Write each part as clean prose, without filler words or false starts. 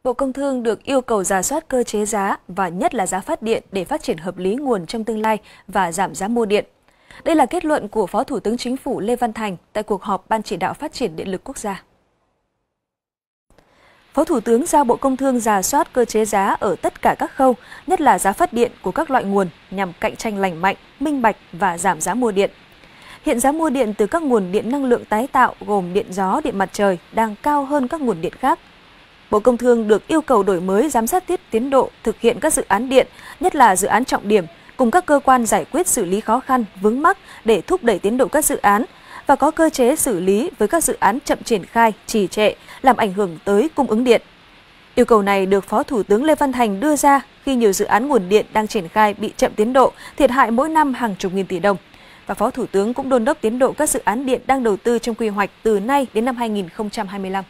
Bộ Công Thương được yêu cầu rà soát cơ chế giá và nhất là giá phát điện để phát triển hợp lý nguồn trong tương lai và giảm giá mua điện. Đây là kết luận của Phó Thủ tướng Chính phủ Lê Văn Thành tại cuộc họp Ban Chỉ đạo Phát triển Điện lực Quốc gia. Phó Thủ tướng giao Bộ Công Thương rà soát cơ chế giá ở tất cả các khâu, nhất là giá phát điện của các loại nguồn nhằm cạnh tranh lành mạnh, minh bạch và giảm giá mua điện. Hiện giá mua điện từ các nguồn điện năng lượng tái tạo gồm điện gió, điện mặt trời đang cao hơn các nguồn điện khác. Bộ Công Thương được yêu cầu đổi mới giám sát tiến độ thực hiện các dự án điện, nhất là dự án trọng điểm, cùng các cơ quan giải quyết xử lý khó khăn, vướng mắc để thúc đẩy tiến độ các dự án và có cơ chế xử lý với các dự án chậm triển khai, trì trệ, làm ảnh hưởng tới cung ứng điện. Yêu cầu này được Phó Thủ tướng Lê Văn Thành đưa ra khi nhiều dự án nguồn điện đang triển khai bị chậm tiến độ, thiệt hại mỗi năm hàng chục nghìn tỷ đồng. Và Phó Thủ tướng cũng đôn đốc tiến độ các dự án điện đang đầu tư trong quy hoạch từ nay đến năm 2025.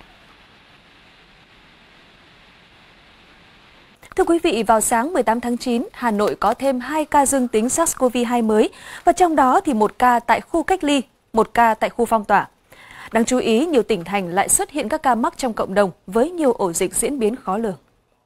Thưa quý vị, vào sáng 18 tháng 9, Hà Nội có thêm 2 ca dương tính SARS-CoV-2 mới, và trong đó thì 1 ca tại khu cách ly, 1 ca tại khu phong tỏa. Đáng chú ý, nhiều tỉnh thành lại xuất hiện các ca mắc trong cộng đồng với nhiều ổ dịch diễn biến khó lường.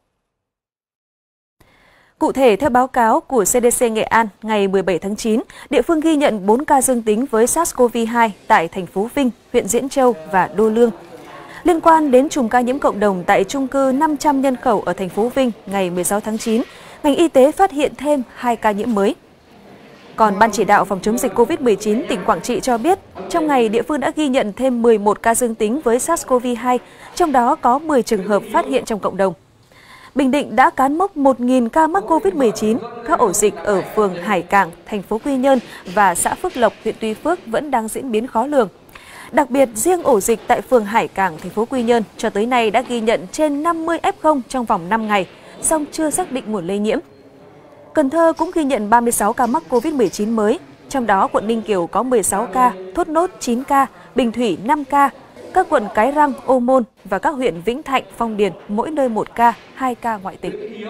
Cụ thể, theo báo cáo của CDC Nghệ An, ngày 17 tháng 9, địa phương ghi nhận 4 ca dương tính với SARS-CoV-2 tại thành phố Vinh, huyện Diễn Châu và Đô Lương. Liên quan đến chùm ca nhiễm cộng đồng tại chung cư 500 nhân khẩu ở thành phố Vinh, ngày 16 tháng 9, ngành y tế phát hiện thêm 2 ca nhiễm mới. Còn Ban Chỉ đạo phòng chống dịch COVID-19 tỉnh Quảng Trị cho biết, trong ngày địa phương đã ghi nhận thêm 11 ca dương tính với SARS-CoV-2, trong đó có 10 trường hợp phát hiện trong cộng đồng. Bình Định đã cán mốc 1.000 ca mắc COVID-19, các ổ dịch ở phường Hải Cảng, thành phố Quy Nhơn và xã Phước Lộc, huyện Tuy Phước vẫn đang diễn biến khó lường. Đặc biệt, riêng ổ dịch tại phường Hải Cảng, thành phố Quy Nhơn cho tới nay đã ghi nhận trên 50 F0 trong vòng 5 ngày, song chưa xác định nguồn lây nhiễm. Cần Thơ cũng ghi nhận 36 ca mắc COVID-19 mới, trong đó quận Ninh Kiều có 16 ca, Thốt Nốt 9 ca, Bình Thủy 5 ca, các quận Cái Răng, Ô Môn và các huyện Vĩnh Thạnh, Phong Điền mỗi nơi 1 ca, 2 ca ngoại tỉnh.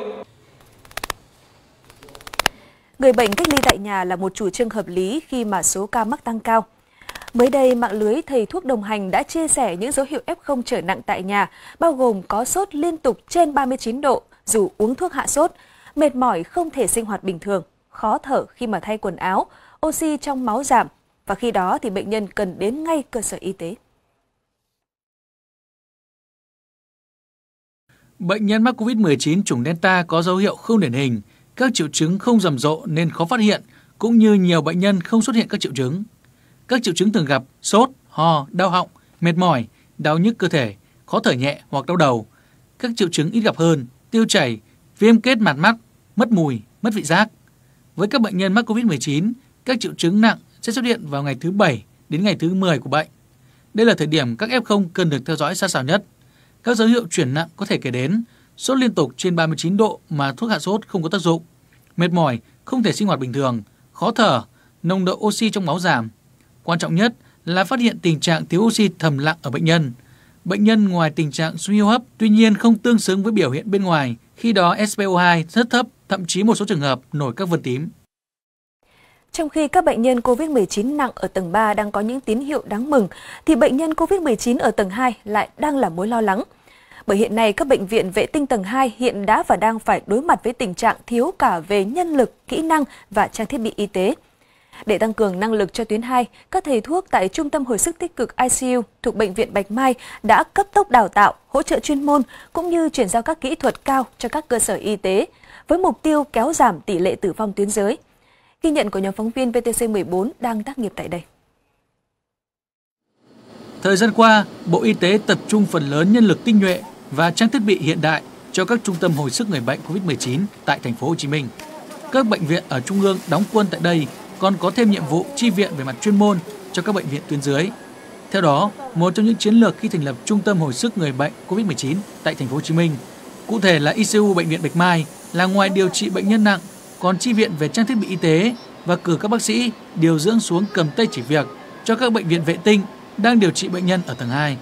Người bệnh cách ly tại nhà là một chủ trương hợp lý khi mà số ca mắc tăng cao. Mới đây, mạng lưới thầy thuốc đồng hành đã chia sẻ những dấu hiệu F0 trở nặng tại nhà, bao gồm có sốt liên tục trên 39 độ dù uống thuốc hạ sốt, mệt mỏi không thể sinh hoạt bình thường, khó thở khi mà thay quần áo, oxy trong máu giảm, và khi đó thì bệnh nhân cần đến ngay cơ sở y tế. Bệnh nhân mắc COVID-19 chủng Delta có dấu hiệu không điển hình, các triệu chứng không rầm rộ nên khó phát hiện, cũng như nhiều bệnh nhân không xuất hiện các triệu chứng. Các triệu chứng thường gặp sốt, ho, đau họng, mệt mỏi, đau nhức cơ thể, khó thở nhẹ hoặc đau đầu. Các triệu chứng ít gặp hơn, tiêu chảy, viêm kết mạc mắt, mất mùi, mất vị giác. Với các bệnh nhân mắc COVID-19, các triệu chứng nặng sẽ xuất hiện vào ngày thứ 7 đến ngày thứ 10 của bệnh. Đây là thời điểm các F0 cần được theo dõi sát sao nhất. Các dấu hiệu chuyển nặng có thể kể đến sốt liên tục trên 39 độ mà thuốc hạ sốt không có tác dụng, mệt mỏi, không thể sinh hoạt bình thường, khó thở, nồng độ oxy trong máu giảm. Quan trọng nhất là phát hiện tình trạng thiếu oxy thầm lặng ở bệnh nhân. Bệnh nhân ngoài tình trạng suy hô hấp, tuy nhiên không tương xứng với biểu hiện bên ngoài, khi đó SpO2 rất thấp, thậm chí một số trường hợp nổi các vân tím. Trong khi các bệnh nhân COVID-19 nặng ở tầng 3 đang có những tín hiệu đáng mừng, thì bệnh nhân COVID-19 ở tầng 2 lại đang là mối lo lắng. Bởi hiện nay, các bệnh viện vệ tinh tầng 2 hiện đã và đang phải đối mặt với tình trạng thiếu cả về nhân lực, kỹ năng và trang thiết bị y tế. Để tăng cường năng lực cho tuyến 2, các thầy thuốc tại Trung tâm Hồi sức tích cực ICU thuộc Bệnh viện Bạch Mai đã cấp tốc đào tạo, hỗ trợ chuyên môn cũng như chuyển giao các kỹ thuật cao cho các cơ sở y tế, với mục tiêu kéo giảm tỷ lệ tử vong tuyến dưới. Ghi nhận của nhóm phóng viên VTC14 đang tác nghiệp tại đây. Thời gian qua, Bộ Y tế tập trung phần lớn nhân lực tinh nhuệ và trang thiết bị hiện đại cho các trung tâm hồi sức người bệnh COVID-19 tại thành phố Hồ Chí Minh. Các bệnh viện ở trung ương đóng quân tại đây còn có thêm nhiệm vụ chi viện về mặt chuyên môn cho các bệnh viện tuyến dưới. Theo đó, một trong những chiến lược khi thành lập trung tâm hồi sức người bệnh COVID-19 tại thành phố Hồ Chí Minh, cụ thể là ICU bệnh viện Bạch Mai, là ngoài điều trị bệnh nhân nặng, còn chi viện về trang thiết bị y tế và cử các bác sĩ điều dưỡng xuống cầm tay chỉ việc cho các bệnh viện vệ tinh đang điều trị bệnh nhân ở tầng 2.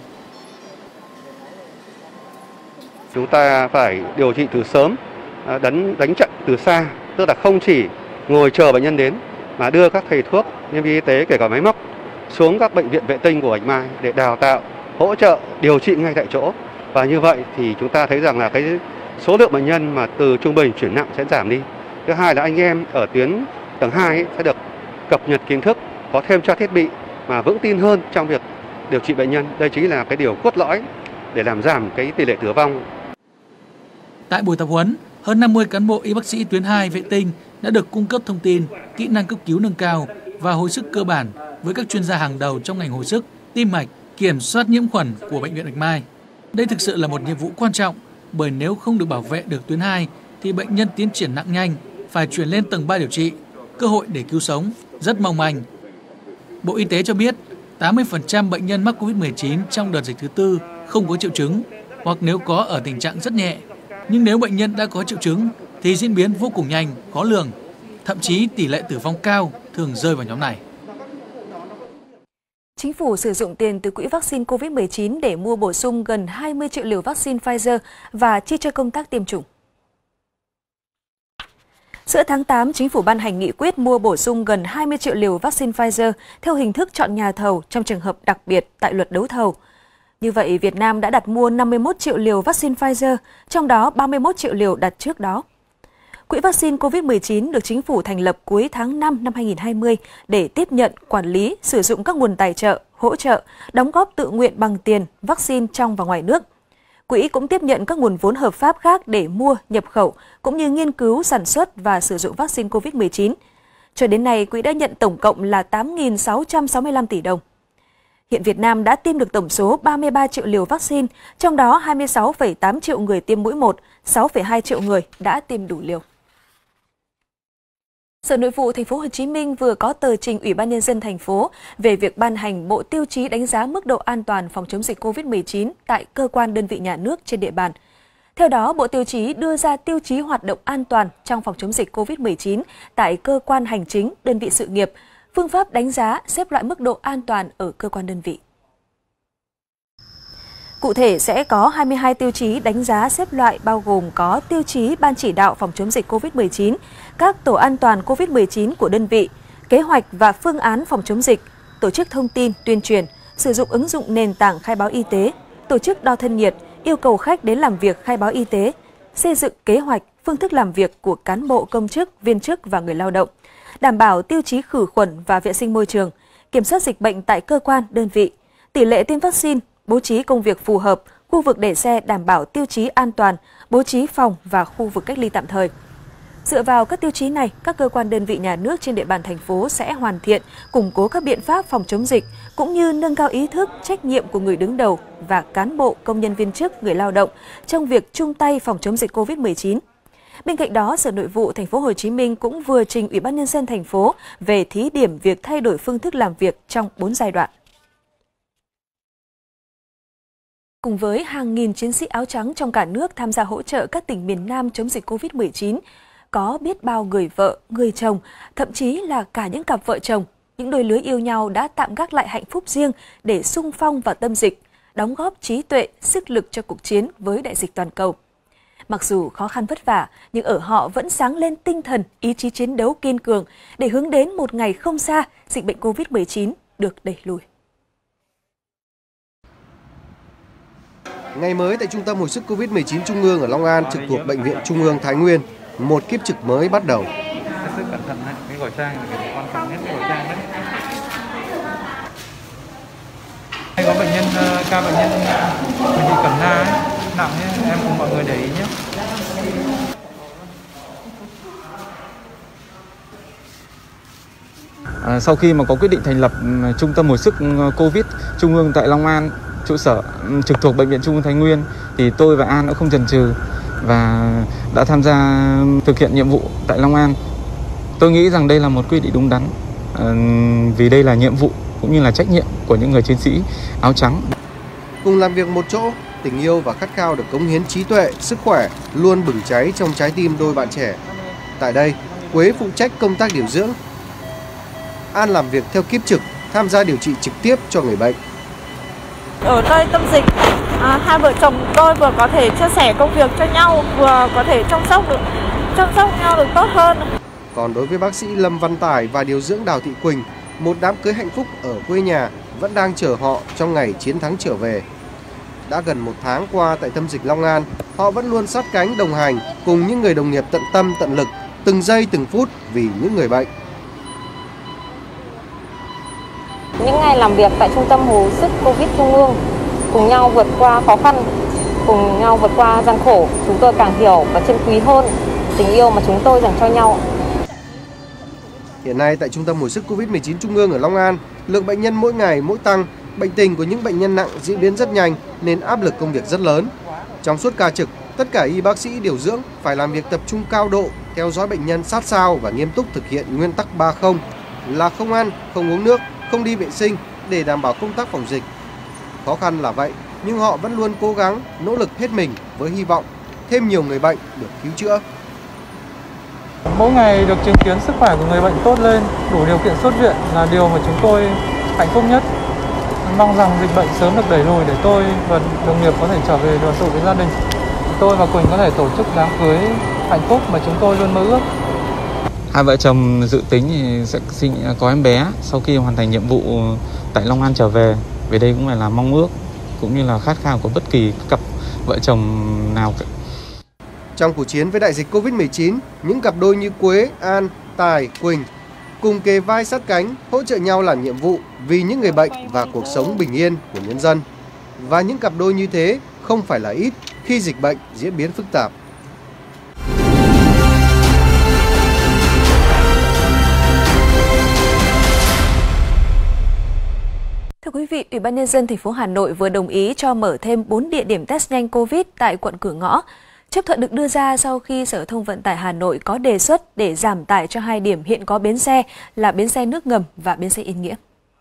Chúng ta phải điều trị từ sớm, đánh trận từ xa, tức là không chỉ ngồi chờ bệnh nhân đến mà đưa các thầy thuốc, nhân viên y tế kể cả máy móc xuống các bệnh viện vệ tinh của Bạch Mai để đào tạo, hỗ trợ, điều trị ngay tại chỗ Và như vậy thì chúng ta thấy rằng là cái số lượng bệnh nhân mà từ trung bình chuyển nặng sẽ giảm đi. Thứ hai là anh em ở tuyến tầng 2 sẽ được cập nhật kiến thức, có thêm trang thiết bị mà vững tin hơn trong việc điều trị bệnh nhân. Đây chính là cái điều cốt lõi để làm giảm cái tỷ lệ tử vong. Tại buổi tập huấn, hơn 50 cán bộ y bác sĩ tuyến 2 vệ tinh đã được cung cấp thông tin, kỹ năng cấp cứu nâng cao và hồi sức cơ bản với các chuyên gia hàng đầu trong ngành hồi sức, tim mạch, kiểm soát nhiễm khuẩn của Bệnh viện Bạch Mai. Đây thực sự là một nhiệm vụ quan trọng, bởi nếu không được bảo vệ được tuyến 2 thì bệnh nhân tiến triển nặng nhanh, phải chuyển lên tầng 3 điều trị, cơ hội để cứu sống rất mong manh. Bộ Y tế cho biết 80% bệnh nhân mắc COVID-19 trong đợt dịch thứ tư không có triệu chứng, hoặc nếu có ở tình trạng rất nhẹ. Nhưng nếu bệnh nhân đã có triệu chứng thì diễn biến vô cùng nhanh, khó lường, thậm chí tỷ lệ tử vong cao thường rơi vào nhóm này. Chính phủ sử dụng tiền từ quỹ vaccine COVID-19 để mua bổ sung gần 20 triệu liều vaccine Pfizer và chi cho công tác tiêm chủng. Giữa tháng 8, Chính phủ ban hành nghị quyết mua bổ sung gần 20 triệu liều vaccine Pfizer theo hình thức chọn nhà thầu trong trường hợp đặc biệt tại luật đấu thầu. Như vậy, Việt Nam đã đặt mua 51 triệu liều vaccine Pfizer, trong đó 31 triệu liều đặt trước đó. Quỹ vaccine COVID-19 được Chính phủ thành lập cuối tháng 5 năm 2020 để tiếp nhận, quản lý, sử dụng các nguồn tài trợ, hỗ trợ, đóng góp tự nguyện bằng tiền, vaccine trong và ngoài nước. Quỹ cũng tiếp nhận các nguồn vốn hợp pháp khác để mua, nhập khẩu, cũng như nghiên cứu, sản xuất và sử dụng vaccine COVID-19. Cho đến nay, Quỹ đã nhận tổng cộng là 8.665 tỷ đồng. Hiện Việt Nam đã tiêm được tổng số 33 triệu liều vaccine, trong đó 26,8 triệu người tiêm mũi 1, 6,2 triệu người đã tiêm đủ liều. Sở Nội vụ Thành phố Hồ Chí Minh vừa có tờ trình Ủy ban Nhân dân thành phố về việc ban hành bộ tiêu chí đánh giá mức độ an toàn phòng chống dịch COVID-19 tại cơ quan đơn vị nhà nước trên địa bàn. Theo đó, bộ tiêu chí đưa ra tiêu chí hoạt động an toàn trong phòng chống dịch COVID-19 tại cơ quan hành chính, đơn vị sự nghiệp, phương pháp đánh giá, xếp loại mức độ an toàn ở cơ quan đơn vị. Cụ thể sẽ có 22 tiêu chí đánh giá xếp loại bao gồm có tiêu chí Ban chỉ đạo phòng chống dịch COVID-19, các tổ an toàn COVID-19 của đơn vị, kế hoạch và phương án phòng chống dịch, tổ chức thông tin, tuyên truyền, sử dụng ứng dụng nền tảng khai báo y tế, tổ chức đo thân nhiệt, yêu cầu khách đến làm việc khai báo y tế, xây dựng kế hoạch, phương thức làm việc của cán bộ công chức, viên chức và người lao động, đảm bảo tiêu chí khử khuẩn và vệ sinh môi trường, kiểm soát dịch bệnh tại cơ quan, đơn vị, tỷ lệ tiêm vaccine, bố trí công việc phù hợp, khu vực để xe đảm bảo tiêu chí an toàn, bố trí phòng và khu vực cách ly tạm thời. Dựa vào các tiêu chí này, các cơ quan đơn vị nhà nước trên địa bàn thành phố sẽ hoàn thiện, củng cố các biện pháp phòng chống dịch, cũng như nâng cao ý thức, trách nhiệm của người đứng đầu và cán bộ, công nhân viên chức, người lao động trong việc chung tay phòng chống dịch COVID-19. Bên cạnh đó, Sở Nội vụ Thành phố Hồ Chí Minh cũng vừa trình Ủy ban Nhân dân thành phố về thí điểm việc thay đổi phương thức làm việc trong 4 giai đoạn. Cùng với hàng nghìn chiến sĩ áo trắng trong cả nước tham gia hỗ trợ các tỉnh miền Nam chống dịch COVID-19, có biết bao người vợ, người chồng, thậm chí là cả những cặp vợ chồng, những đôi lứa yêu nhau đã tạm gác lại hạnh phúc riêng để xung phong vào tâm dịch, đóng góp trí tuệ, sức lực cho cuộc chiến với đại dịch toàn cầu. Mặc dù khó khăn vất vả, nhưng ở họ vẫn sáng lên tinh thần, ý chí chiến đấu kiên cường để hướng đến một ngày không xa, dịch bệnh COVID-19 được đẩy lùi. Ngày mới tại Trung tâm Hồi sức COVID-19 Trung ương ở Long An trực thuộc Bệnh viện Trung ương Thái Nguyên, một kiếp trực mới bắt đầu. Rất cẩn thận đấy, cái gỏi trang là cái quan trọng nhất, cái gỏi trang đấy. Hay có bệnh nhân, ca bệnh nhân bị cầm na ấy, nặng nhé, em cùng mọi người để ý nhé. Sau khi mà có quyết định thành lập Trung tâm Hồi sức COVID Trung ương tại Long An, trụ sở trực thuộc Bệnh viện Trung ương Thái Nguyên, thì tôi và An đã không chần chừ và đã tham gia thực hiện nhiệm vụ tại Long An. Tôi nghĩ rằng đây là một quyết định đúng đắn, vì đây là nhiệm vụ cũng như là trách nhiệm của những người chiến sĩ áo trắng. Cùng làm việc một chỗ, tình yêu và khát khao được cống hiến trí tuệ, sức khỏe luôn bừng cháy trong trái tim đôi bạn trẻ. Tại đây, Quế phụ trách công tác điều dưỡng, An làm việc theo kiếp trực, tham gia điều trị trực tiếp cho người bệnh. Ở nơi tâm dịch, hai vợ chồng tôi vừa có thể chia sẻ công việc cho nhau, vừa có thể chăm sóc nhau được tốt hơn. Còn đối với bác sĩ Lâm Văn Tài và điều dưỡng Đào Thị Quỳnh, một đám cưới hạnh phúc ở quê nhà vẫn đang chờ họ trong ngày chiến thắng trở về. Đã gần 1 tháng qua tại tâm dịch Long An, họ vẫn luôn sát cánh đồng hành cùng những người đồng nghiệp tận tâm tận lực, từng giây từng phút vì những người bệnh. Những ngày làm việc tại Trung tâm hồi sức Covid Trung ương, cùng nhau vượt qua khó khăn, cùng nhau vượt qua gian khổ, chúng tôi càng hiểu và trân quý hơn tình yêu mà chúng tôi dành cho nhau. Hiện nay tại Trung tâm hồi sức Covid-19 Trung ương ở Long An, lượng bệnh nhân mỗi ngày mỗi tăng, bệnh tình của những bệnh nhân nặng diễn biến rất nhanh nên áp lực công việc rất lớn. Trong suốt ca trực, tất cả y bác sĩ điều dưỡng phải làm việc tập trung cao độ, theo dõi bệnh nhân sát sao và nghiêm túc thực hiện nguyên tắc 3-0 là không ăn, không uống nước, không đi vệ sinh để đảm bảo công tác phòng dịch. Khó khăn là vậy, nhưng họ vẫn luôn cố gắng, nỗ lực hết mình với hy vọng thêm nhiều người bệnh được cứu chữa. Mỗi ngày được chứng kiến sức khỏe của người bệnh tốt lên, đủ điều kiện xuất viện là điều mà chúng tôi hạnh phúc nhất. Mong rằng dịch bệnh sớm được đẩy lùi để tôi và đồng nghiệp có thể trở về đoàn tụ với gia đình. Tôi và Quỳnh có thể tổ chức đám cưới hạnh phúc mà chúng tôi luôn mơ ước. Hai vợ chồng dự tính thì sẽ có em bé sau khi hoàn thành nhiệm vụ tại Long An trở về. Về đây cũng phải là mong ước cũng như là khát khao của bất kỳ cặp vợ chồng nào. Trong cuộc chiến với đại dịch Covid-19, những cặp đôi như Quế, An, Tài, Quỳnh cùng kề vai sát cánh, hỗ trợ nhau làm nhiệm vụ vì những người bệnh và cuộc sống bình yên của nhân dân. Và những cặp đôi như thế không phải là ít khi dịch bệnh diễn biến phức tạp. Thưa quý vị, Ủy ban Nhân dân thành phố Hà Nội vừa đồng ý cho mở thêm 4 địa điểm test nhanh Covid tại quận Cửa Ngõ. Chấp thuận được đưa ra sau khi Sở Giao thông Vận tải Hà Nội có đề xuất để giảm tải cho 2 điểm hiện có bến xe là bến xe nước ngầm và bến xe Yên Nghĩa.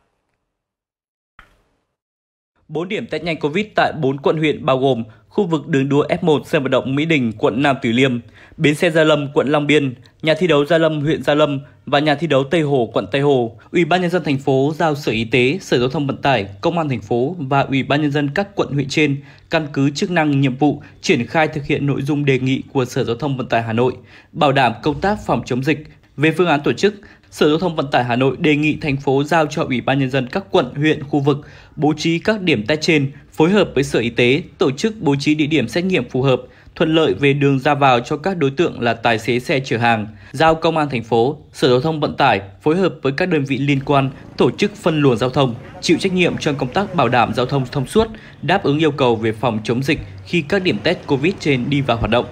4 điểm test nhanh Covid tại 4 quận huyện bao gồm khu vực đường đua F1 sân vận động Mỹ Đình, quận Nam Từ Liêm, bến xe Gia Lâm, quận Long Biên, nhà thi đấu Gia Lâm, huyện Gia Lâm và nhà thi đấu Tây Hồ, quận Tây Hồ. Ủy ban Nhân dân thành phố giao Sở Y tế, Sở Giao thông Vận tải, Công an thành phố và Ủy ban Nhân dân các quận huyện trên căn cứ chức năng, nhiệm vụ triển khai thực hiện nội dung đề nghị của Sở Giao thông Vận tải Hà Nội, bảo đảm công tác phòng chống dịch. Về phương án tổ chức, Sở Giao thông Vận tải Hà Nội đề nghị thành phố giao cho Ủy ban Nhân dân các quận, huyện, khu vực bố trí các điểm test trên, phối hợp với Sở Y tế tổ chức bố trí địa điểm xét nghiệm phù hợp, thuận lợi về đường ra vào cho các đối tượng là tài xế xe chở hàng. Giao Công an thành phố, Sở Giao thông Vận tải phối hợp với các đơn vị liên quan tổ chức phân luồng giao thông, chịu trách nhiệm trong công tác bảo đảm giao thông thông suốt, đáp ứng yêu cầu về phòng chống dịch khi các điểm test Covid trên đi vào hoạt động.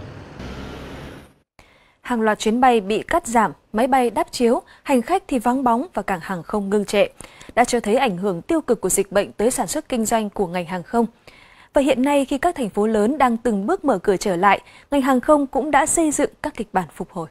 Hàng loạt chuyến bay bị cắt giảm, máy bay đáp chiếu, hành khách thì vắng bóng và cảng hàng không ngưng trệ, đã cho thấy ảnh hưởng tiêu cực của dịch bệnh tới sản xuất kinh doanh của ngành hàng không. Và hiện nay khi các thành phố lớn đang từng bước mở cửa trở lại, ngành hàng không cũng đã xây dựng các kịch bản phục hồi.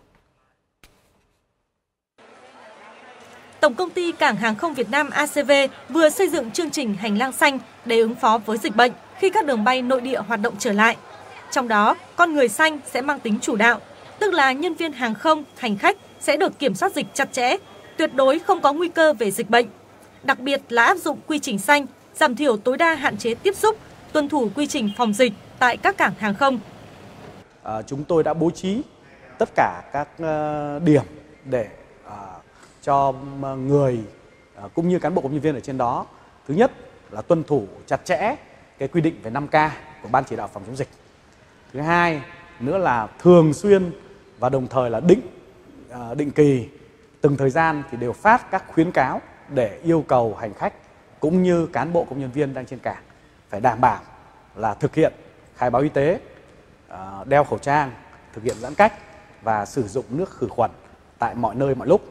Tổng công ty Cảng hàng không Việt Nam ACV vừa xây dựng chương trình hành lang xanh để ứng phó với dịch bệnh khi các đường bay nội địa hoạt động trở lại. Trong đó, con người xanh sẽ mang tính chủ đạo, tức là nhân viên hàng không, hành khách sẽ được kiểm soát dịch chặt chẽ, tuyệt đối không có nguy cơ về dịch bệnh. Đặc biệt là áp dụng quy trình xanh, giảm thiểu tối đa hạn chế tiếp xúc, tuân thủ quy trình phòng dịch tại các cảng hàng không. Chúng tôi đã bố trí tất cả các điểm để cho người cũng như cán bộ công nhân viên ở trên đó. Thứ nhất là tuân thủ chặt chẽ cái quy định về 5K của Ban chỉ đạo phòng chống dịch. Thứ hai nữa là thường xuyên và đồng thời là định kỳ từng thời gian thì đều phát các khuyến cáo để yêu cầu hành khách cũng như cán bộ công nhân viên đang trên cảng phải đảm bảo là thực hiện khai báo y tế, đeo khẩu trang, thực hiện giãn cách và sử dụng nước khử khuẩn tại mọi nơi mọi lúc.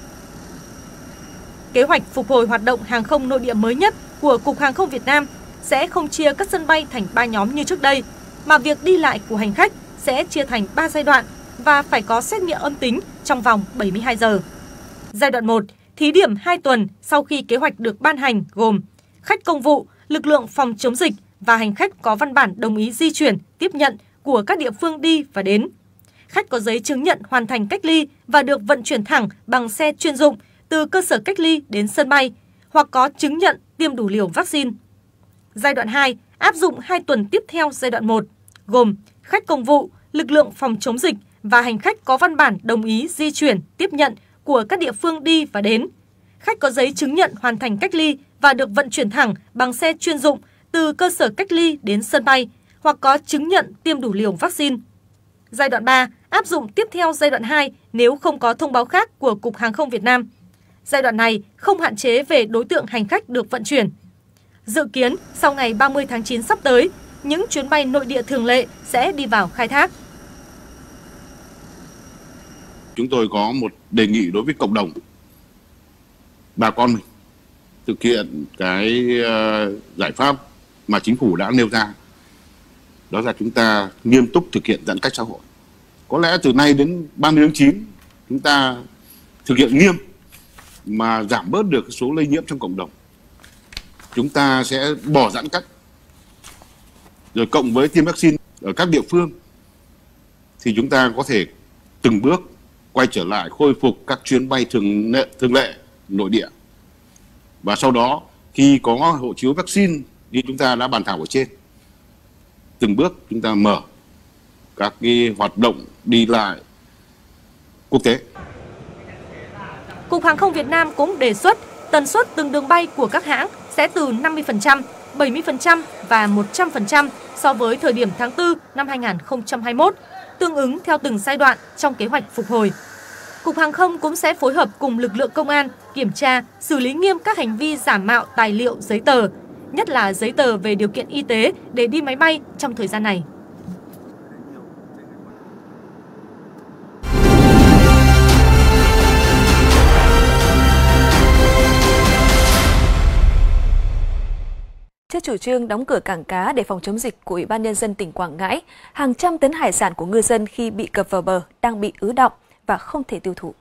Kế hoạch phục hồi hoạt động hàng không nội địa mới nhất của Cục Hàng không Việt Nam sẽ không chia các sân bay thành 3 nhóm như trước đây, mà việc đi lại của hành khách sẽ chia thành 3 giai đoạn và phải có xét nghiệm âm tính trong vòng 72 giờ. Giai đoạn 1, thí điểm 2 tuần sau khi kế hoạch được ban hành gồm khách công vụ, lực lượng phòng chống dịch và hành khách có văn bản đồng ý di chuyển, tiếp nhận của các địa phương đi và đến. Khách có giấy chứng nhận hoàn thành cách ly và được vận chuyển thẳng bằng xe chuyên dụng từ cơ sở cách ly đến sân bay hoặc có chứng nhận tiêm đủ liều vaccine. Giai đoạn 2 áp dụng 2 tuần tiếp theo giai đoạn 1, gồm khách công vụ, lực lượng phòng chống dịch và hành khách có văn bản đồng ý di chuyển, tiếp nhận của các địa phương đi và đến. Khách có giấy chứng nhận hoàn thành cách ly và được vận chuyển thẳng bằng xe chuyên dụng từ từ cơ sở cách ly đến sân bay hoặc có chứng nhận tiêm đủ liều vaccine. Giai đoạn 3 áp dụng tiếp theo giai đoạn 2 nếu không có thông báo khác của Cục Hàng không Việt Nam. Giai đoạn này không hạn chế về đối tượng hành khách được vận chuyển. Dự kiến sau ngày 30 tháng 9 sắp tới, những chuyến bay nội địa thường lệ sẽ đi vào khai thác. Chúng tôi có một đề nghị đối với cộng đồng, bà con mình thực hiện cái giải pháp mà chính phủ đã nêu ra. Đó là chúng ta nghiêm túc thực hiện giãn cách xã hội. Có lẽ từ nay đến 30 tháng 9 chúng ta thực hiện nghiêm mà giảm bớt được số lây nhiễm trong cộng đồng. Chúng ta sẽ bỏ giãn cách. Rồi cộng với tiêm vaccine ở các địa phương thì chúng ta có thể từng bước quay trở lại khôi phục các chuyến bay thường lệ nội địa. Và sau đó khi có hộ chiếu vaccine như chúng ta đã bàn thảo ở trên, từng bước chúng ta mở các cái hoạt động đi lại quốc tế. Cục Hàng không Việt Nam cũng đề xuất tần suất từng đường bay của các hãng sẽ từ 50%, 70% và 100% so với thời điểm tháng 4 năm 2021, tương ứng theo từng giai đoạn trong kế hoạch phục hồi. Cục Hàng không cũng sẽ phối hợp cùng lực lượng công an kiểm tra, xử lý nghiêm các hành vi giả mạo tài liệu giấy tờ, nhất là giấy tờ về điều kiện y tế để đi máy bay trong thời gian này. Trước chủ trương đóng cửa cảng cá để phòng chống dịch của Ủy ban Nhân dân tỉnh Quảng Ngãi, hàng trăm tấn hải sản của ngư dân khi bị cập vào bờ đang bị ứ đọng và không thể tiêu thụ.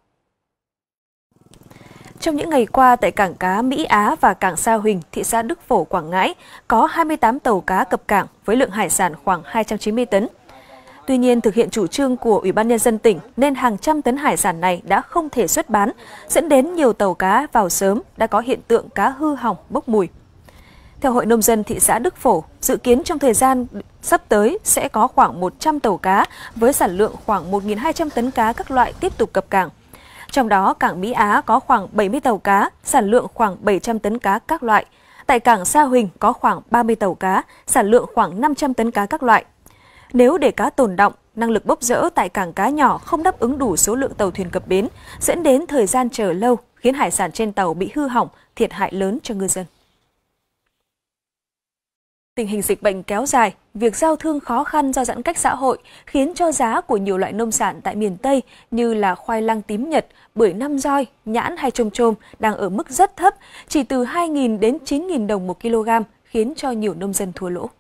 Trong những ngày qua, tại cảng cá Mỹ Á và cảng Sa Huỳnh, thị xã Đức Phổ, Quảng Ngãi, có 28 tàu cá cập cảng với lượng hải sản khoảng 290 tấn. Tuy nhiên, thực hiện chủ trương của Ủy ban Nhân dân tỉnh nên hàng trăm tấn hải sản này đã không thể xuất bán, dẫn đến nhiều tàu cá vào sớm đã có hiện tượng cá hư hỏng, bốc mùi. Theo Hội Nông dân thị xã Đức Phổ, dự kiến trong thời gian sắp tới sẽ có khoảng 100 tàu cá với sản lượng khoảng 1.200 tấn cá các loại tiếp tục cập cảng. Trong đó, cảng Mỹ Á có khoảng 70 tàu cá, sản lượng khoảng 700 tấn cá các loại. Tại cảng Sa Huỳnh có khoảng 30 tàu cá, sản lượng khoảng 500 tấn cá các loại. Nếu để cá tồn đọng, năng lực bốc rỡ tại cảng cá nhỏ không đáp ứng đủ số lượng tàu thuyền cập bến, dẫn đến thời gian chờ lâu, khiến hải sản trên tàu bị hư hỏng, thiệt hại lớn cho ngư dân. Tình hình dịch bệnh kéo dài, việc giao thương khó khăn do giãn cách xã hội khiến cho giá của nhiều loại nông sản tại miền Tây như là khoai lang tím Nhật, bưởi Nam Roi, nhãn hay chôm chôm đang ở mức rất thấp, chỉ từ 2.000 đến 9.000 đồng một kg, khiến cho nhiều nông dân thua lỗ.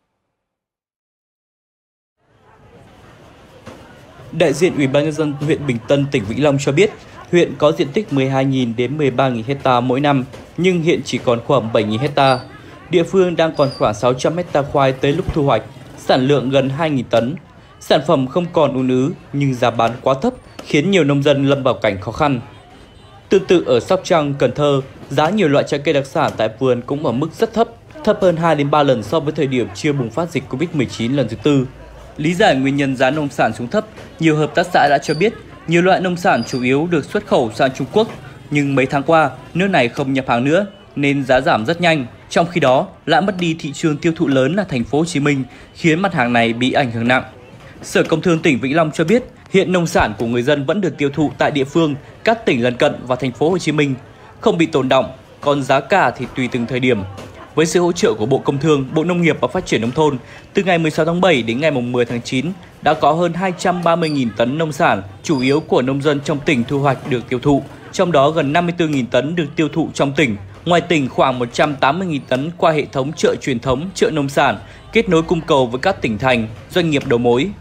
Đại diện Ủy ban Nhân dân huyện Bình Tân, tỉnh Vĩnh Long cho biết, huyện có diện tích 12.000 đến 13.000 hectare mỗi năm, nhưng hiện chỉ còn khoảng 7.000 hectare. Địa phương đang còn khoảng 600 hectare khoai tới lúc thu hoạch, sản lượng gần 2.000 tấn. Sản phẩm không còn ùn ứ nhưng giá bán quá thấp khiến nhiều nông dân lâm vào cảnh khó khăn. Tương tự ở Sóc Trăng, Cần Thơ, giá nhiều loại trái cây đặc sản tại vườn cũng ở mức rất thấp, thấp hơn 2 đến 3 lần so với thời điểm chưa bùng phát dịch Covid-19 lần thứ tư. Lý giải nguyên nhân giá nông sản xuống thấp, nhiều hợp tác xã đã cho biết nhiều loại nông sản chủ yếu được xuất khẩu sang Trung Quốc, nhưng mấy tháng qua nước này không nhập hàng nữa nên giá giảm rất nhanh. Trong khi đó, lại mất đi thị trường tiêu thụ lớn là thành phố Hồ Chí Minh, khiến mặt hàng này bị ảnh hưởng nặng. Sở Công Thương tỉnh Vĩnh Long cho biết, hiện nông sản của người dân vẫn được tiêu thụ tại địa phương, các tỉnh lân cận và thành phố Hồ Chí Minh, không bị tồn đọng, còn giá cả thì tùy từng thời điểm. Với sự hỗ trợ của Bộ Công Thương, Bộ Nông nghiệp và Phát triển Nông thôn, từ ngày 16 tháng 7 đến ngày 10 tháng 9, đã có hơn 230.000 tấn nông sản, chủ yếu của nông dân trong tỉnh thu hoạch được tiêu thụ, trong đó gần 54.000 tấn được tiêu thụ trong tỉnh. Ngoài tỉnh khoảng 180.000 tấn qua hệ thống chợ truyền thống, chợ nông sản, kết nối cung cầu với các tỉnh thành, doanh nghiệp đầu mối.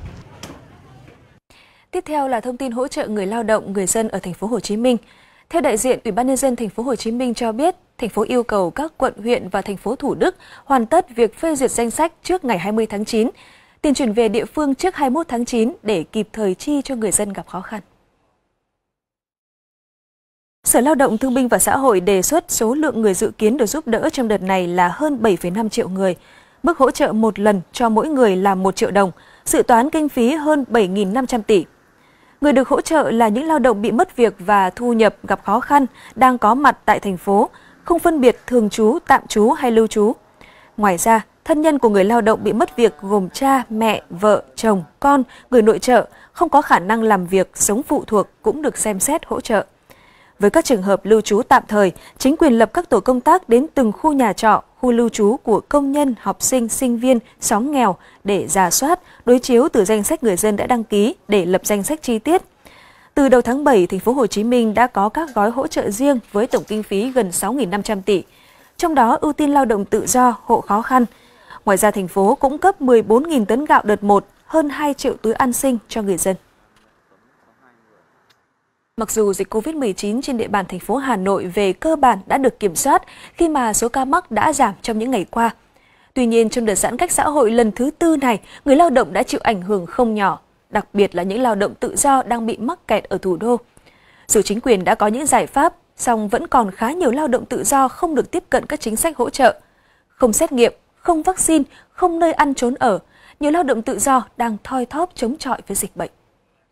Tiếp theo là thông tin hỗ trợ người lao động, người dân ở thành phố Hồ Chí Minh. Theo đại diện Ủy ban Nhân dân thành phố Hồ Chí Minh cho biết, thành phố yêu cầu các quận, huyện và thành phố Thủ Đức hoàn tất việc phê duyệt danh sách trước ngày 20 tháng 9, tiền chuyển về địa phương trước 21 tháng 9 để kịp thời chi cho người dân gặp khó khăn. Sở Lao động Thương binh và Xã hội đề xuất số lượng người dự kiến được giúp đỡ trong đợt này là hơn 7,5 triệu người. Mức hỗ trợ một lần cho mỗi người là 1 triệu đồng, dự toán kinh phí hơn 7.500 tỷ. Người được hỗ trợ là những lao động bị mất việc và thu nhập gặp khó khăn, đang có mặt tại thành phố, không phân biệt thường trú, tạm trú hay lưu trú. Ngoài ra, thân nhân của người lao động bị mất việc gồm cha, mẹ, vợ, chồng, con, người nội trợ, không có khả năng làm việc, sống phụ thuộc cũng được xem xét hỗ trợ. Với các trường hợp lưu trú tạm thời, chính quyền lập các tổ công tác đến từng khu nhà trọ, khu lưu trú của công nhân, học sinh, sinh viên, xóm nghèo để rà soát, đối chiếu từ danh sách người dân đã đăng ký để lập danh sách chi tiết. Từ đầu tháng 7, thành phố Hồ Chí Minh đã có các gói hỗ trợ riêng với tổng kinh phí gần 6.500 tỷ, trong đó ưu tiên lao động tự do, hộ khó khăn. Ngoài ra, thành phố cũng cấp 14.000 tấn gạo đợt 1, hơn 2 triệu túi an sinh cho người dân. Mặc dù dịch COVID-19 trên địa bàn thành phố Hà Nội về cơ bản đã được kiểm soát khi mà số ca mắc đã giảm trong những ngày qua. Tuy nhiên, trong đợt giãn cách xã hội lần thứ 4 này, người lao động đã chịu ảnh hưởng không nhỏ, đặc biệt là những lao động tự do đang bị mắc kẹt ở thủ đô. Dù chính quyền đã có những giải pháp, song vẫn còn khá nhiều lao động tự do không được tiếp cận các chính sách hỗ trợ. Không xét nghiệm, không vaccine, không nơi ăn trốn ở, nhiều lao động tự do đang thoi thóp chống chọi với dịch bệnh.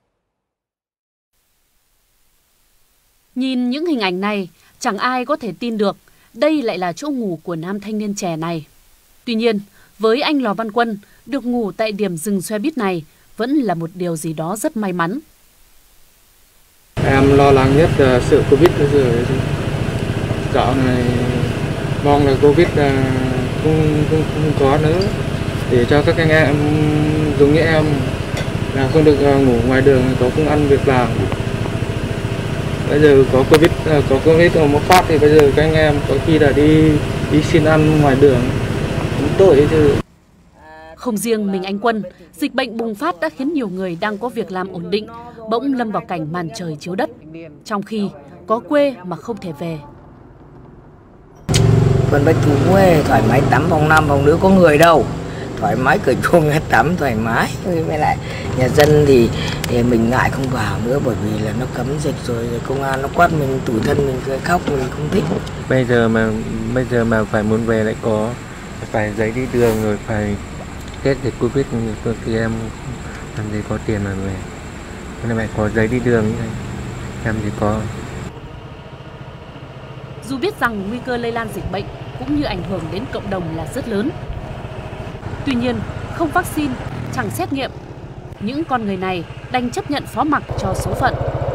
Nhìn những hình ảnh này, chẳng ai có thể tin được đây lại là chỗ ngủ của nam thanh niên trẻ này. Tuy nhiên, với anh Lò Văn Quân, được ngủ tại điểm dừng xe buýt này vẫn là một điều gì đó rất may mắn. Em lo lắng nhất là sự Covid bây giờ. Dạo này mong là Covid không có nữa, để cho các anh em giống như em là không được ngủ ngoài đường, có công ăn việc làm. Bây giờ có Covid một phát thì bây giờ các anh em có khi là đi xin ăn ngoài đường, cũng tội chứ. Không riêng mình anh Quân, dịch bệnh bùng phát đã khiến nhiều người đang có việc làm ổn định bỗng lâm vào cảnh màn trời chiếu đất, trong khi có quê mà không thể về. Vân Bách Thú quê thoải mái tắm phòng nam phòng nữ có người đâu, thoải mái cởi chuồng tắm thoải mái. Với lại nhà dân thì mình ngại không vào nữa, bởi vì là nó cấm dịch rồi, công an nó quát mình tủi thân, mình cười khóc, mình không thích. Bây giờ mà phải muốn về lại có phải giấy đi đường rồi phải hết dịch Covid thì em làm gì có tiền mà về. Nên phải có giấy đi đường em thì có. Dù biết rằng nguy cơ lây lan dịch bệnh cũng như ảnh hưởng đến cộng đồng là rất lớn. Tuy nhiên, không vaccine, chẳng xét nghiệm, những con người này đành chấp nhận phó mặc cho số phận.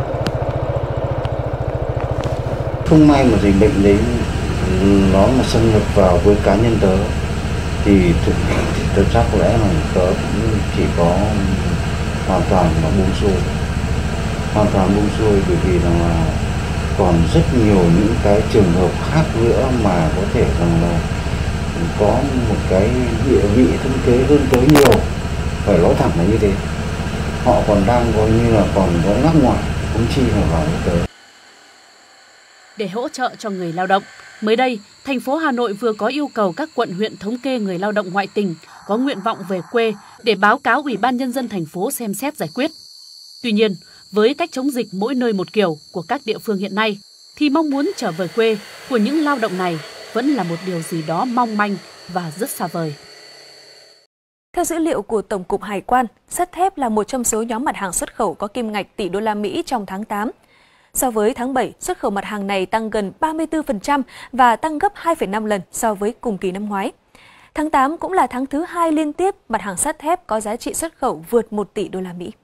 Không may mà dịch bệnh đấy nó mà xâm nhập vào với cá nhân tớ thì thực chắc có lẽ là tớ cũng chỉ có hoàn toàn mà buông xuôi, bởi vì là còn rất nhiều những cái trường hợp khác nữa mà có thể rằng là có một cái địa vị thân thế hơn tới nhiều, phải nói thẳng là như thế. Họ còn đang coi như là còn có ngắc ngoài, cũng chi là vào tới. Để hỗ trợ cho người lao động, mới đây, thành phố Hà Nội vừa có yêu cầu các quận huyện thống kê người lao động ngoại tỉnh có nguyện vọng về quê để báo cáo Ủy ban Nhân dân thành phố xem xét giải quyết. Tuy nhiên, với cách chống dịch mỗi nơi một kiểu của các địa phương hiện nay, thì mong muốn trở về quê của những lao động này vẫn là một điều gì đó mong manh và rất xa vời. Theo dữ liệu của Tổng cục Hải quan, sắt thép là một trong số nhóm mặt hàng xuất khẩu có kim ngạch tỷ đô la Mỹ trong tháng 8. So với tháng 7, xuất khẩu mặt hàng này tăng gần 34% và tăng gấp 2,5 lần so với cùng kỳ năm ngoái. Tháng 8 cũng là tháng thứ 2 liên tiếp mặt hàng sắt thép có giá trị xuất khẩu vượt 1 tỷ đô la Mỹ.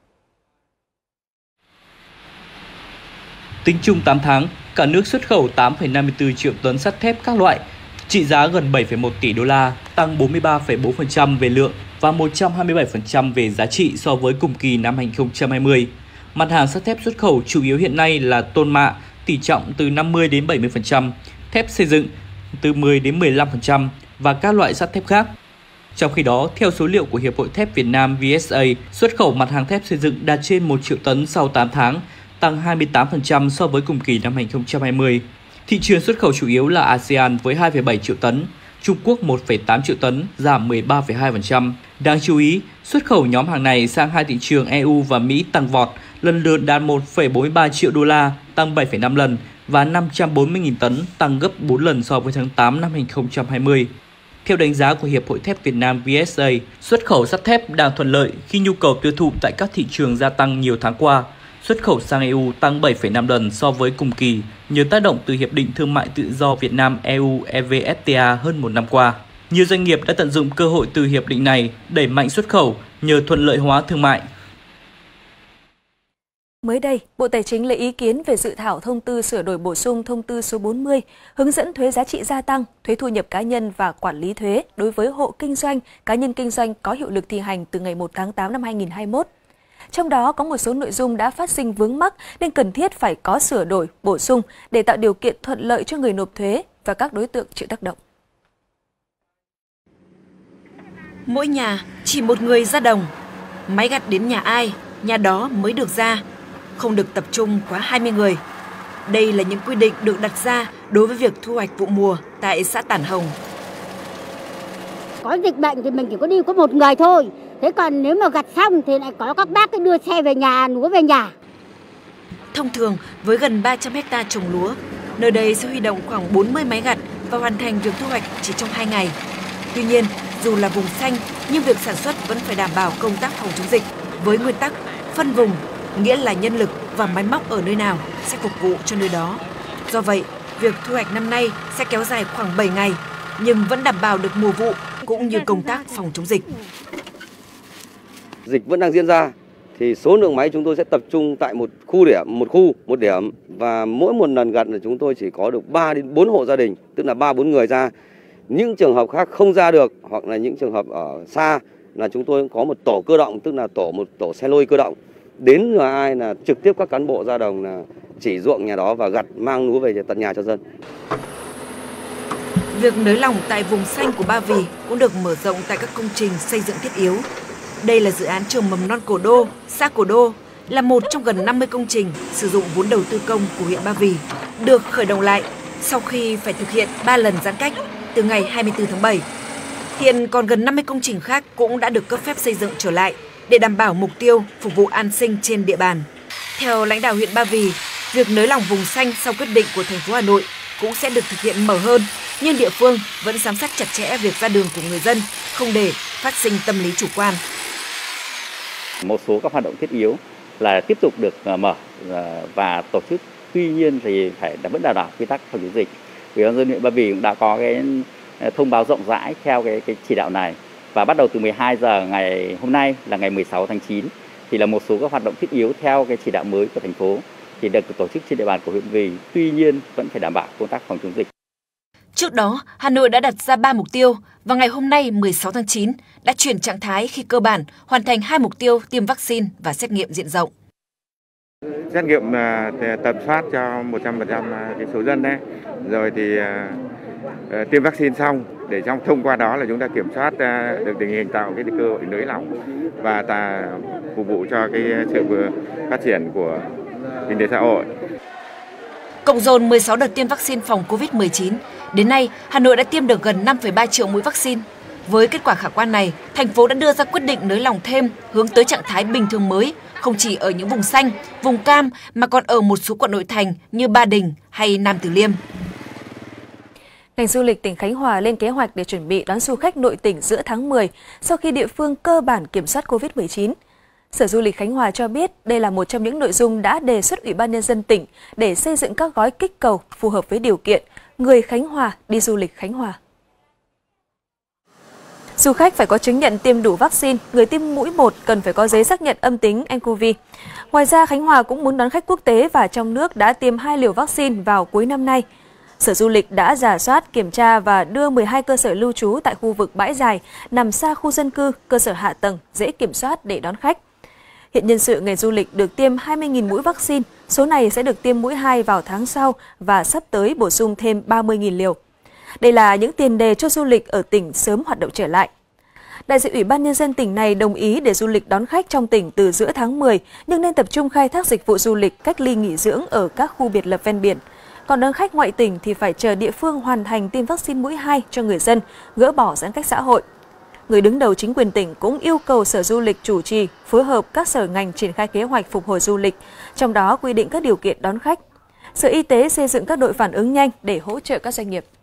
Tính chung 8 tháng, cả nước xuất khẩu 8,54 triệu tấn sắt thép các loại, trị giá gần 7,1 tỷ đô la, tăng 43,4% về lượng và 127% về giá trị so với cùng kỳ năm 2020. Mặt hàng sắt thép xuất khẩu chủ yếu hiện nay là tôn mạ, tỷ trọng từ 50 đến 70%, thép xây dựng từ 10 đến 15% và các loại sắt thép khác. Trong khi đó, theo số liệu của Hiệp hội Thép Việt Nam VSA, xuất khẩu mặt hàng thép xây dựng đạt trên 1 triệu tấn sau 8 tháng, tăng 28% so với cùng kỳ năm 2020. Thị trường xuất khẩu chủ yếu là ASEAN với 2,7 triệu tấn, Trung Quốc 1,8 triệu tấn, giảm 13,2%. Đáng chú ý, xuất khẩu nhóm hàng này sang hai thị trường EU và Mỹ tăng vọt, lần lượt đạt 1,43 triệu đô la, tăng 7,5 lần và 540.000 tấn, tăng gấp 4 lần so với tháng 8 năm 2020. Theo đánh giá của Hiệp hội Thép Việt Nam VSA, xuất khẩu sắt thép đang thuận lợi khi nhu cầu tiêu thụ tại các thị trường gia tăng nhiều tháng qua. Xuất khẩu sang EU tăng 7,5 lần so với cùng kỳ, nhờ tác động từ Hiệp định Thương mại Tự do Việt Nam-EU EVFTA hơn một năm qua. Nhiều doanh nghiệp đã tận dụng cơ hội từ hiệp định này đẩy mạnh xuất khẩu nhờ thuận lợi hóa thương mại. Mới đây, Bộ Tài chính lấy ý kiến về dự thảo thông tư sửa đổi bổ sung thông tư số 40 hướng dẫn thuế giá trị gia tăng, thuế thu nhập cá nhân và quản lý thuế đối với hộ kinh doanh, cá nhân kinh doanh có hiệu lực thi hành từ ngày 1 tháng 8 năm 2021. Trong đó có một số nội dung đã phát sinh vướng mắc nên cần thiết phải có sửa đổi, bổ sung để tạo điều kiện thuận lợi cho người nộp thuế và các đối tượng chịu tác động. Mỗi nhà chỉ một người ra đồng, máy gặt đến nhà ai, nhà đó mới được ra, không được tập trung quá 20 người. Đây là những quy định được đặt ra đối với việc thu hoạch vụ mùa tại xã Tản Hồng. Có dịch bệnh thì mình chỉ có đi có một người thôi. Thế còn nếu mà gặt xong thì lại có các bác đưa xe về nhà, lúa về nhà. Thông thường, với gần 300 ha trồng lúa, nơi đây sẽ huy động khoảng 40 máy gặt và hoàn thành việc thu hoạch chỉ trong 2 ngày. Tuy nhiên, dù là vùng xanh, nhưng việc sản xuất vẫn phải đảm bảo công tác phòng chống dịch với nguyên tắc phân vùng, nghĩa là nhân lực và máy móc ở nơi nào sẽ phục vụ cho nơi đó. Do vậy, việc thu hoạch năm nay sẽ kéo dài khoảng 7 ngày, nhưng vẫn đảm bảo được mùa vụ cũng như công tác phòng chống dịch. Dịch vẫn đang diễn ra, thì số lượng máy chúng tôi sẽ tập trung tại một điểm và mỗi một lần gặt là chúng tôi chỉ có được 3 đến 4 hộ gia đình, tức là 3-4 người ra. Những trường hợp khác không ra được hoặc là những trường hợp ở xa là chúng tôi có một tổ cơ động, tức là một tổ xe lôi cơ động. Đến nhà ai là trực tiếp các cán bộ ra đồng là chỉ ruộng nhà đó và gặt mang lúa về tận nhà cho dân. Việc nới lỏng tại vùng xanh của Ba Vì cũng được mở rộng tại các công trình xây dựng thiết yếu. Đây là dự án trường mầm non Cổ Đô, xã Cổ Đô, là một trong gần 50 công trình sử dụng vốn đầu tư công của huyện Ba Vì, được khởi động lại sau khi phải thực hiện 3 lần giãn cách từ ngày 24 tháng 7. Hiện còn gần 50 công trình khác cũng đã được cấp phép xây dựng trở lại để đảm bảo mục tiêu phục vụ an sinh trên địa bàn. Theo lãnh đạo huyện Ba Vì, việc nới lỏng vùng xanh sau quyết định của thành phố Hà Nội cũng sẽ được thực hiện mở hơn, nhưng địa phương vẫn giám sát chặt chẽ việc ra đường của người dân, không để phát sinh tâm lý chủ quan. Một số các hoạt động thiết yếu là tiếp tục được mở và tổ chức, tuy nhiên thì vẫn đảm bảo quy tắc phòng chống dịch. Ủy ban nhân dân huyện Ba Vì cũng đã có cái thông báo rộng rãi theo cái chỉ đạo này, và bắt đầu từ 12 giờ ngày hôm nay là ngày 16 tháng 9 thì là một số các hoạt động thiết yếu theo cái chỉ đạo mới của thành phố thì được tổ chức trên địa bàn của huyện Ba Vì, tuy nhiên vẫn phải đảm bảo công tác phòng chống dịch. Trước đó, Hà Nội đã đặt ra 3 mục tiêu và ngày hôm nay 16 tháng 9 đã chuyển trạng thái khi cơ bản hoàn thành 2 mục tiêu tiêm vaccine và xét nghiệm diện rộng. Xét nghiệm tầm soát cho 100% cái số dân đấy, rồi thì tiêm vaccine xong để thông qua đó là chúng ta kiểm soát được tình hình, tạo cái cơ hội nới lỏng và phục vụ cho cái sự phát triển của kinh tế xã hội. Cộng dồn 16 đợt tiêm vaccine phòng Covid-19, đến nay Hà Nội đã tiêm được gần 5,3 triệu mũi vaccine. Với kết quả khả quan này, thành phố đã đưa ra quyết định nới lỏng thêm hướng tới trạng thái bình thường mới, không chỉ ở những vùng xanh, vùng cam mà còn ở một số quận nội thành như Ba Đình hay Nam Từ Liêm. Ngành du lịch tỉnh Khánh Hòa lên kế hoạch để chuẩn bị đón du khách nội tỉnh giữa tháng 10 sau khi địa phương cơ bản kiểm soát Covid-19. Sở Du lịch Khánh Hòa cho biết đây là một trong những nội dung đã đề xuất Ủy ban Nhân dân tỉnh để xây dựng các gói kích cầu phù hợp với điều kiện người Khánh Hòa đi du lịch Khánh Hòa. Du khách phải có chứng nhận tiêm đủ vaccine, người tiêm mũi 1 cần phải có giấy xác nhận âm tính nCoV. Ngoài ra, Khánh Hòa cũng muốn đón khách quốc tế và trong nước đã tiêm 2 liều vaccine vào cuối năm nay. Sở Du lịch đã rà soát, kiểm tra và đưa 12 cơ sở lưu trú tại khu vực bãi dài nằm xa khu dân cư, cơ sở hạ tầng dễ kiểm soát để đón khách. Hiện nhân sự ngành du lịch được tiêm 20.000 mũi vaccine, số này sẽ được tiêm mũi 2 vào tháng sau và sắp tới bổ sung thêm 30.000 liều. Đây là những tiền đề cho du lịch ở tỉnh sớm hoạt động trở lại. Đại diện Ủy ban Nhân dân tỉnh này đồng ý để du lịch đón khách trong tỉnh từ giữa tháng 10, nhưng nên tập trung khai thác dịch vụ du lịch cách ly nghỉ dưỡng ở các khu biệt lập ven biển. Còn đón khách ngoại tỉnh thì phải chờ địa phương hoàn thành tiêm vaccine mũi 2 cho người dân, gỡ bỏ giãn cách xã hội. Người đứng đầu chính quyền tỉnh cũng yêu cầu Sở Du lịch chủ trì, phối hợp các sở ngành triển khai kế hoạch phục hồi du lịch, trong đó quy định các điều kiện đón khách. Sở Y tế xây dựng các đội phản ứng nhanh để hỗ trợ các doanh nghiệp.